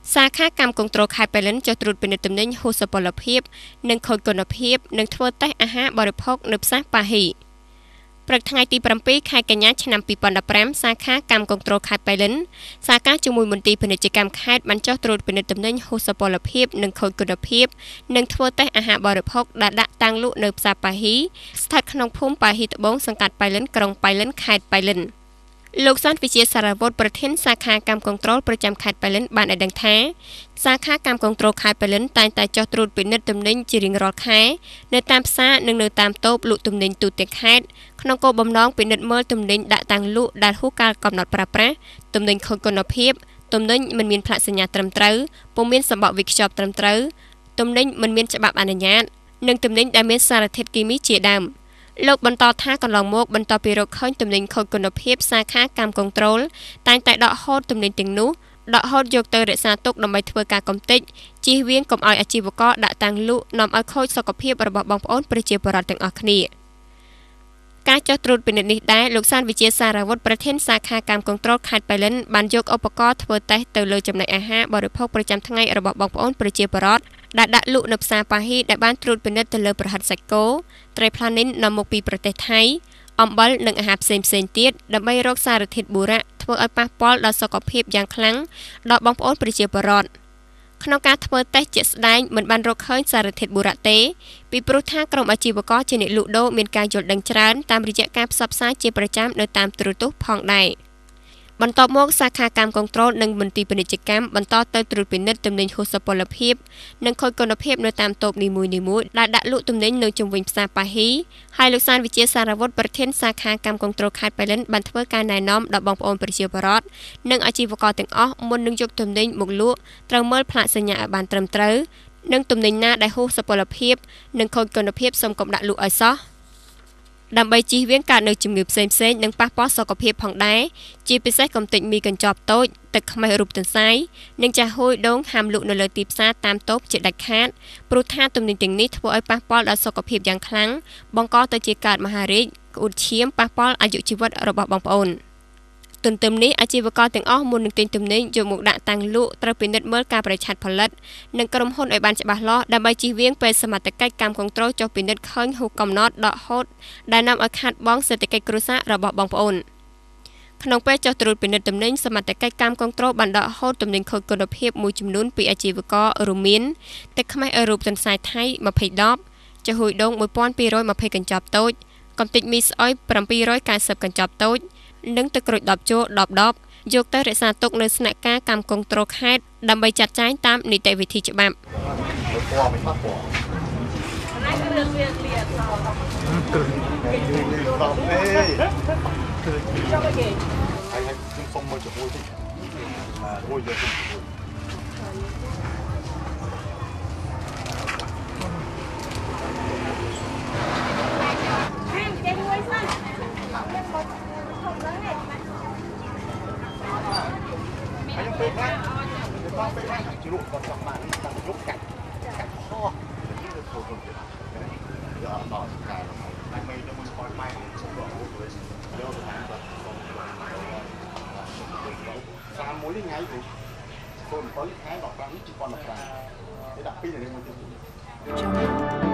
សាខាកម្មគងត្រូលខេត្តប៉ៃលិនចុះត្រួតពិនិត្យទំនិញហូសពលភាពនិងខូចគុណភាពនិងធ្វើតេស្តអាហារបរិភោគនៅផ្សារប៉ាហ៊ីព្រឹកថ្ងៃទី7 ខែកញ្ញាឆ្នាំ2015សាខាកម្មគងត្រូលខេត្តប៉ៃលិនសាខាជាមួយមន្ទីរពាណិជ្ជកម្មខេត្តបានចុះត្រួតពិនិត្យទំនិញហូសពលភាពនិងខូចគុណភាពនិងធ្វើតេស្តអាហារបរិភោគដែលដាក់តាំងលក់នៅផ្សារប៉ាហ៊ីស្ថិតក្នុងភូមិប៉ាហ៊ីត្បូងសង្កាត់ប៉ៃលិនក្រុងប៉ៃលិនខេត្តប៉ៃលិនលោកសន្តិវិជាសារវុធប្រធានសាខាកម្មគងត្រូលប្រចាំខេត្តប៉ៃលិនបានឲ្យដឹងថាសាខាកម្មគងត្រូលខេត្តប៉ៃលិនតែងតែចុះត្រួតពិនិត្យទំនិញជារៀងរាល់ខែនៅតាមផ្សារនិងនៅតាមតូបលក់ទំនិញទូទាំងខេត្តក្នុងគោលបំណងពិនិត្យមើលទំនិញដាក់តាំងលក់ដែលហួសកាលកំណត់ប្រើប្រាស់ទំនិញខូចគុណភាពទំនិញមិនមានផ្លាកសញ្ញាត្រឹមត្រូវពុំមានសម្បកវេចខ្ចប់ត្រឹមត្រូវទំនិញមិនមានច្បាប់អនុញ្ញាតនិងទំនិញដែលមានសារធាតុគីមីជាដើមលោកបន្តថាកន្លងមកបន្ទាប់ពីរកឃើញទំនិញខូចគុណភាពសាខាកម្មគងត្រូលតែងតែដកហូតទំនិញទាំងនោះដកហូតយកទៅរក្សាទុកដើម្បីធ្វើការកំទេចជៀសវាងកុំឲ្យអាជីវករដាក់តាំងលក់នាំឲ្យខូចសុខភាពរបស់បងប្អូនប្រជាពលរដ្ឋទាំងអស់គ្នាការចុះត្រួតពិនិត្យនេះដែរលោកសានវិជាសារវុធប្រធានសាខាកម្មគងត្រូលខេត្តប៉ៃលិនបានយកឧបករណ៍ធ្វើតេស្តទៅលើចំណីអាហារបរិភោគប្រចាំថ្ងៃរបស់បងប្អូនប្រជាពលរដ្ឋដែលដាក់លក់នៅផ្សារប៉ាហ៊ីដែលបានត្រួតពិនិត្យទៅលើប្រហិតសាច់គោត្រីផ្លានីននាំមកពីប្រទេសថៃអំបិលនិងអាហារផ្សេងៗទៀតដើម្បីរកសារធាតុបូរ៉ាធ្វើឲ្យប៉ះពាល់ដល់សុខភាពយ៉ាងខ្លាំងដល់បងប្អូនប្រជាពលរដ្ឋក្នុងការធ្វើតេស្តជាក់ស្ដែងមិនបានរកឃើញសារធាតុបូរ៉ាទេពីព្រោះថាក្រុមអាជីវករជាអ្នកលក់ដូរមានការយល់ដឹងច្រើនតាមរយៈការផ្សព្វផ្សាយជាប្រចាំនៅតាមទូរទស្សន៍ផងដែរបន្ទាប់មកសាខាកម្មគងត្រូលនិងមន្ទីរពាណិជ្ជកម្មបន្តទៅត្រួតពិនិត្យទំនិញហូសពលភាពនិងខូចគុណភាពនៅតាមតូបនីមួយៗដែលដាក់លក់ទំនិញនៅជុំវិញផ្សារប៉ាហ៊ីហើយលោកសានវិជាសារវុធប្រធានសាខាកម្មគងត្រូលខេត្តប៉ៃលិនបានធ្វើការណែនាំដល់បងប្អូនប្រជាពលរដ្ឋនិងអាជីវករទាំងអស់មុននឹងយកទំនិញមកលក់ត្រូវមើលផ្លាកសញ្ញាឲ្យបានត្រឹមត្រូវនិងទំនិញណាដែលហូសពលភាពនិងខូចគុណភាពសូមកុំដាក់លក់ឲ្យសោះដើម្បីជៀសវាងការនៅជំងឺផ្សេងៗនិងប៉ះពាល់សុខភាពផងដែរជាពិសេសកុំទិញមីកញ្ចប់តូចទឹកខ្មេះរូបទន្សាយនិងចាស់ហួយដូងហាមលក់នៅលើទីផ្សារតាមតូបជាដាច់ខាតព្រោះថាទំនិញទាំងនេះធ្វើឲ្យប៉ះពាល់ដល់សុខភាពយ៉ាងខ្លាំងបង្កទៅជាកើតមហារីកក្អួតឈាមប៉ះពាល់អាយុជីវិតរបស់បងប្អូនទន្ទឹមនេះអាជីវករទាំងអស់មុននឹងទិញទំនិញយកមកដាក់តាំងលក់ត្រូវពិនិត្យមើលការប្រឆាត់ផលិតនិងក្រុមហ៊ុនឲ្យបានច្បាស់លាស់ដើម្បីជៀសវាងពេលសមត្ថកិច្ចកម្មគងត្រូលចុះពិនិត្យឃើញហួសកំណត់ដកហូតដែលនាំឲ្យខាតបង់សេដ្ឋកិច្ចគ្រួសាររបស់បងប្អូនក្នុងពេលចុះត្រួតពិនិត្យទំនិញសមត្ថកិច្ចកម្មគងត្រូលបានដកហូតទំនិញខូចគុណភាពមួយចំនួនពីអាជីវកររួមមានទឹកខ្មេះរូបទន្សាយថៃ20ដបចាហួយដូង1220កញ្ចប់តូចកំទេចមីស្អុយ790កញ្ចប់តូចនិងទឹកក្រូច10ចូល10ដបយកទៅរក្សាទុកនៅស្នាក់ការកម្មគងត្រូលខេត្តដើម្បីចាត់ចែងតាមនីតិវិធីច្បាប់ពេលណាដល់ពេលណាជ្រក់គាត់ចង់បានតាមយកកាច់ខោនេះទៅធ្វើទៅទៀតយកដល់ការតែមិនទៅមួយស្ពតម៉ៃសម្រាប់អូទៅយកទៅបានគាត់សុំសាមួយថ្ងៃទៅ7ខែ15នេះ2015គេដាក់2នៅមួយទៀត